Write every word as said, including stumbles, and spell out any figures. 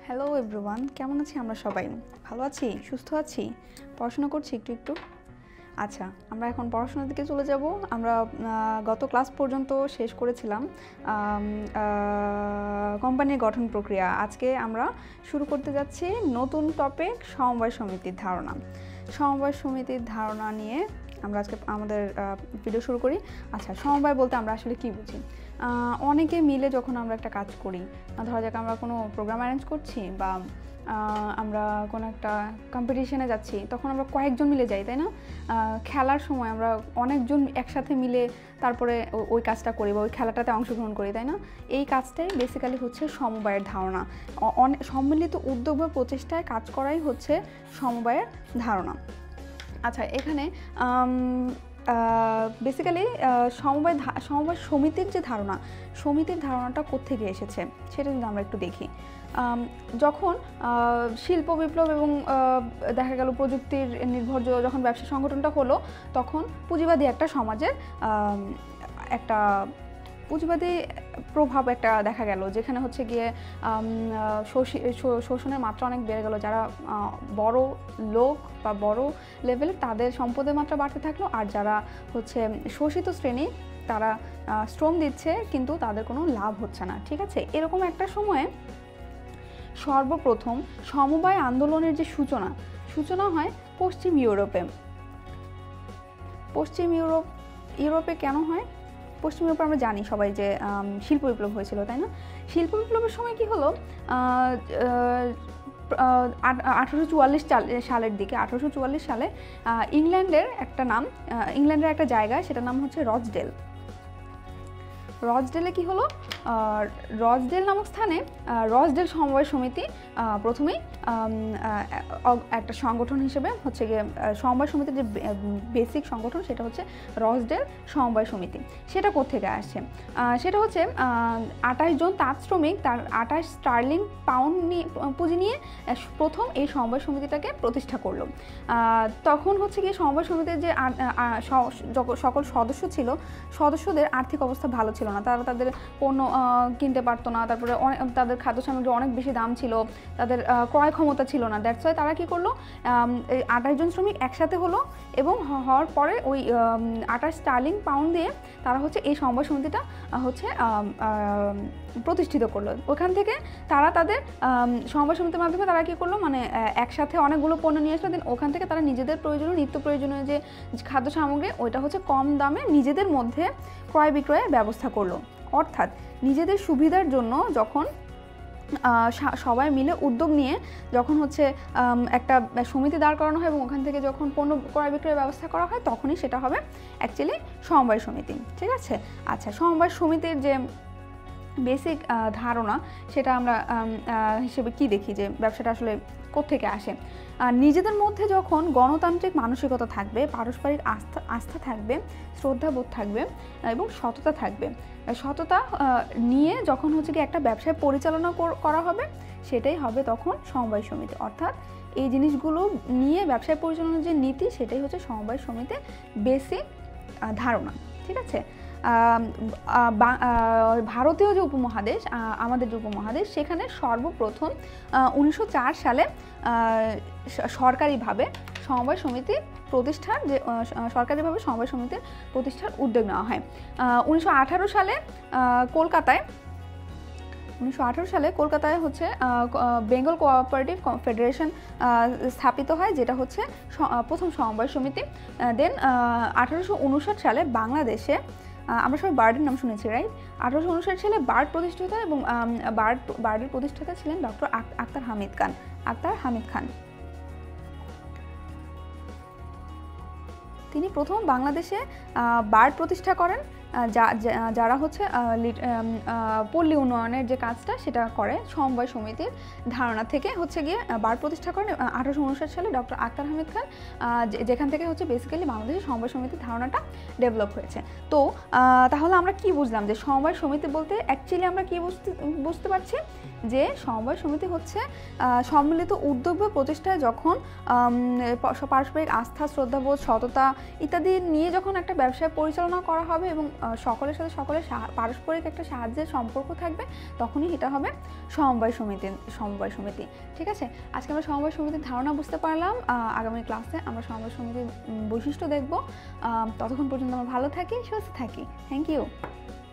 Hello everyone, কেমন আছি আমরা সবাই? ভালো আছি, সুস্থ আছি, পড়াশোনা করছি একটু একটু। আচ্ছা, আমরা এখন পড়াশোনার দিকে চলে যাব। আমরা গত ক্লাস পর্যন্ত শেষ করেছিলাম কোম্পানির গঠন প্রক্রিয়া। আজকে আমরা শুরু করতে যাচ্ছি নতুন টপিক, সমবায় সমিতির ধারণা। সমবায় সমিতির ধারণা নিয়ে আমরা আজকে আমাদের ভিডিও শুরু করি। আচ্ছা, সমবায় বলতে আমরা আসলে কি বুঝি? অনেকে মিলে যখন আমরা একটা কাজ করি, ধরা যাক আমরা কোনো প্রোগ্রাম অ্যারেঞ্জ করছি বা আমরা কোনো একটা কম্পিটিশনে যাচ্ছি, তখন আমরা কয়েকজন মিলে যাই, তাই না? খেলার সময় আমরা অনেকজন একসাথে মিলে তারপরে ওই কাজটা করি বা ওই খেলাটাতে অংশগ্রহণ করি, তাই না? এই কাজটাই বেসিক্যালি হচ্ছে সমবায়ের ধারণা। অনেক সম্মিলিত উদ্যোগ বা প্রচেষ্টায় কাজ করাই হচ্ছে সমবায়ের ধারণা। আচ্ছা, এখানে বেসিক্যালি সমবায় সমবায় সমিতির যে ধারণা, সমিতির ধারণাটা কোত্থেকে এসেছে সেটা যদি আমরা একটু দেখি। যখন শিল্প বিপ্লব এবং দেখা গেল প্রযুক্তির নির্ভর যখন ব্যবসা সংগঠনটা হলো, তখন পুঁজিবাদী একটা সমাজের একটা পুঁজিবাদী প্রভাব একটা দেখা গেল, যেখানে হচ্ছে গিয়ে শোষণের মাত্রা অনেক বেড়ে গেল। যারা বড় লোক বা বড় লেভেলে, তাদের সম্পদের মাত্রা বাড়তে থাকলো, আর যারা হচ্ছে শোষিত শ্রেণী, তারা শ্রম দিচ্ছে কিন্তু তাদের কোনো লাভ হচ্ছে না। ঠিক আছে, এরকম একটা সময়ে সর্বপ্রথম সমবায় আন্দোলনের যে সূচনা সূচনা হয় পশ্চিম ইউরোপে। পশ্চিম ইউরোপ ইউরোপে কেন হয়? পশ্চিম ইউরোপে আমরা জানি সবাই যে শিল্প বিপ্লব হয়েছিল, তাই না? শিল্প বিপ্লবের সময় কি হলো, আঠারোশো চুয়াল্লিশ সালের দিকে আঠারোশো চুয়াল্লিশ সালে ইংল্যান্ডের একটা নাম ইংল্যান্ডের একটা জায়গা, সেটার নাম হচ্ছে রচডেল। রচডেলে কি হলো, রচডেল নামক স্থানে রচডেল সমবায় সমিতি প্রথমেই একটা সংগঠন হিসেবে হচ্ছে গিয়ে সমবায় সমিতির যে বেসিক সংগঠন, সেটা হচ্ছে রচডেল সমবায় সমিতি। সেটা কোত্থেকে আসছে? সেটা হচ্ছে আঠাশ জন তাঁত শ্রমিক তার আঠাশ স্টার্লিং পাউন্ড নিয়ে পুঁজি নিয়ে প্রথম এই সমবায় সমিতিটাকে প্রতিষ্ঠা করলো। তখন হচ্ছে গিয়ে সমবায় সমিতির যে সকল সদস্য ছিল, সদস্যদের আর্থিক অবস্থা ভালো ছিল না, তারা তাদের পণ্য কিনতে পারতো না, তারপরে অনেক তাদের খাদ্য সামগ্রী অনেক বেশি দাম ছিল, তাদের ক্রয় ক্ষমতা ছিল না। দ্যাটস ওয়াই তারা কী করলো, এই আঠাশ জন শ্রমিক একসাথে হলো এবং হওয়ার পরে ওই আঠাশ স্টার্লিং পাউন্ড দিয়ে তারা হচ্ছে এই সমবায় সমিতিটা হচ্ছে প্রতিষ্ঠিত করলো। ওখান থেকে তারা তাদের সমবায় সমিতির মাধ্যমে তারা কী করলো, মানে একসাথে অনেকগুলো পণ্য নিয়ে আসলো। দেন ওখান থেকে তারা নিজেদের প্রয়োজনীয় নিত্য প্রয়োজনীয় যে খাদ্য সামগ্রী, ওইটা হচ্ছে কম দামে নিজেদের মধ্যে ক্রয় বিক্রয়ের ব্যবস্থা করলো। অর্থাৎ নিজেদের সুবিধার জন্য যখন সবাই মিলে উদ্যোগ নিয়ে যখন হচ্ছে একটা সমিতি দাঁড় করানো হয় এবং ওখান থেকে যখন পণ্য ক্রয় বিক্রয়ের ব্যবস্থা করা হয়, তখনই সেটা হবে অ্যাকচুয়ালি সমবায় সমিতি। ঠিক আছে, আচ্ছা, সমবায় সমিতির যে বেসিক ধারণা, সেটা আমরা হিসেবে কি দেখি যে ব্যবসাটা আসলে কোত্থেকে আসে। নিজেদের মধ্যে যখন গণতান্ত্রিক মানসিকতা থাকবে, পারস্পরিক আস্থা আস্থা থাকবে, শ্রদ্ধাবোধ থাকবে এবং সততা থাকবে, সততা নিয়ে যখন হচ্ছে কি একটা ব্যবসায় পরিচালনা করা হবে, সেটাই হবে তখন সমবায় সমিতি। অর্থাৎ এই জিনিসগুলো নিয়ে ব্যবসায় পরিচালনার যে নীতি, সেটাই হচ্ছে সমবায় সমিতির বেসিক ধারণা। ঠিক আছে, ভারতীয় যে উপমহাদেশ, আমাদের যে উপমহাদেশ, সেখানে সর্বপ্রথম উনিশশো চার সালে সরকারিভাবে সমবায় সমিতি প্রতিষ্ঠার যে সরকারিভাবে সমবায় সমিতির প্রতিষ্ঠার উদ্যোগ নেওয়া হয়। উনিশশো আঠারো সালে কলকাতায় উনিশশো আঠারো সালে কলকাতায় হচ্ছে বেঙ্গল কোঅপারেটিভ ফেডারেশন স্থাপিত হয়, যেটা হচ্ছে প্রথম সমবায় সমিতি। দেন আঠারোশো উনষাট সালে বাংলাদেশে, আমরা সবাই বার্ডের নাম শুনেছি, রাইট? আঠারোশো উনষাট সালে বার্ড প্রতিষ্ঠিত এবং বার্ড বার্ডের প্রতিষ্ঠাতা ছিলেন ডক্টর আক্তার হামিদ খান আক্তার হামিদ খান তিনি প্রথম বাংলাদেশে বার্ড প্রতিষ্ঠা করেন, যারা হচ্ছে পল্লী উন্নয়নের যে কাজটা সেটা করে। সমবায় সমিতির ধারণা থেকে হচ্ছে গিয়ে বার্ড প্রতিষ্ঠা করেন আঠারোশো উনষাট সালে ডক্টর আক্তার হামিদ খান, যেখান থেকে হচ্ছে বেসিক্যালি বাংলাদেশের সমবায় সমিতির ধারণাটা ডেভেলপ হয়েছে। তো তাহলে আমরা কি বুঝলাম যে সমবায় সমিতি বলতে অ্যাকচুয়ালি আমরা কি বুঝতে বুঝতে পারছি যে সমবায় সমিতি হচ্ছে সম্মিলিত উদ্যোগ বা প্রচেষ্টায় যখন পারস্পরিক আস্থা, শ্রদ্ধাবোধ, সততা ইত্যাদি নিয়ে যখন একটা ব্যবসায় পরিচালনা করা হবে এবং সকলের সাথে সকলের পারস্পরিক একটা সাহায্যের সম্পর্ক থাকবে, তখনই এটা হবে সমবায় সমিতি সমবায় সমিতি ঠিক আছে। আজকে আমরা সমবায় সমিতির ধারণা বুঝতে পারলাম। আগামী ক্লাসে আমরা সমবায় সমিতির বৈশিষ্ট্য দেখব। ততক্ষণ পর্যন্ত আমরা ভালো থাকি, সুস্থ থাকি। Thank you.